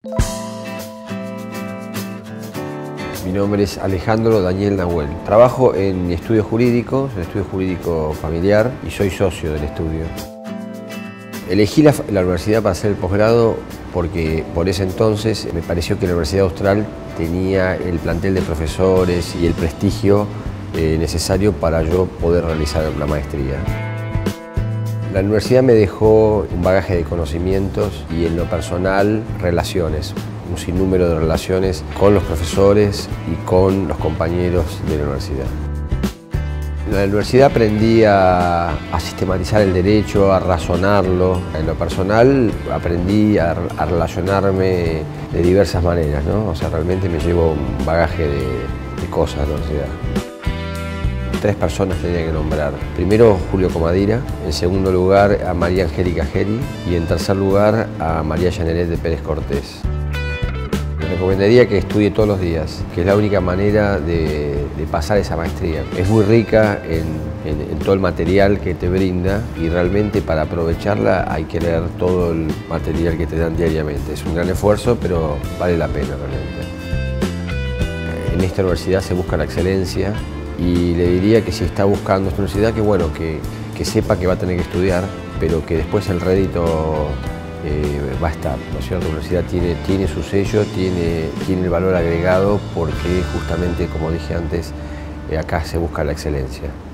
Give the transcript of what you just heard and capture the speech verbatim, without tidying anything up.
Mi nombre es Alejandro Daniel Nahuel. Trabajo en estudios jurídicos, en el estudio jurídico familiar, y soy socio del estudio. Elegí la, la universidad para hacer el posgrado porque por ese entonces me pareció que la Universidad Austral tenía el plantel de profesores y el prestigio eh, necesario para yo poder realizar la maestría. La universidad me dejó un bagaje de conocimientos y en lo personal relaciones, un sinnúmero de relaciones con los profesores y con los compañeros de la universidad. En la universidad aprendí a, a sistematizar el derecho, a razonarlo. En lo personal aprendí a, a relacionarme de diversas maneras, ¿no? O sea, realmente me llevo un bagaje de, de cosas de la universidad. Tres personas tenía que nombrar. Primero, Julio Comadira. En segundo lugar, a María Angélica Geri. Y en tercer lugar, a María Yaneret de Pérez Cortés. Le recomendaría que estudie todos los días, que es la única manera de, de pasar esa maestría. Es muy rica en, en, en todo el material que te brinda y realmente para aprovecharla hay que leer todo el material que te dan diariamente. Es un gran esfuerzo, pero vale la pena realmente. En esta universidad se busca la excelencia y le diría que si está buscando esta universidad, que bueno, que, que sepa que va a tener que estudiar, pero que después el rédito Eh, va a estar, ¿no es cierto? La universidad tiene, tiene su sello, tiene, tiene el valor agregado porque justamente, como dije antes, eh, acá se busca la excelencia.